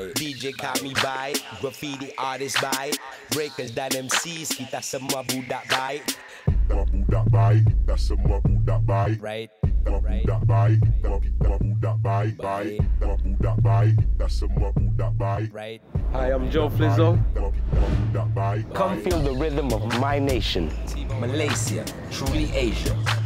DJ kami baik, graffiti artist baik, breakers dan MCs, kita semua budak baik. Kita budak baik, kita semua budak baik. Right. Kita budak baik, kita budak baik, baik. Kita budak baik, kita semua budak baik. Right. Hi, I'm Joe Flizzo. Budak baik. Come feel the rhythm of my nation. Malaysia, truly Asia.